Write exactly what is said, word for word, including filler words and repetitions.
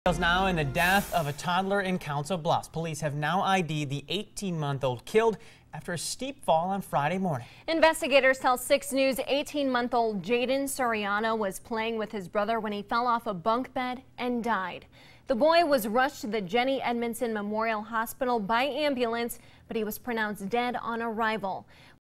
Now in the death of a toddler in Council Bluffs. Police have now I D'd the eighteen-month-old killed after a steep fall on Friday morning. Investigators tell six news eighteen-month-old Jaden Soriano was playing with his brother when he fell off a bunk bed and died. The boy was rushed to the Jenny Edmondson Memorial Hospital by ambulance, but he was pronounced dead on arrival.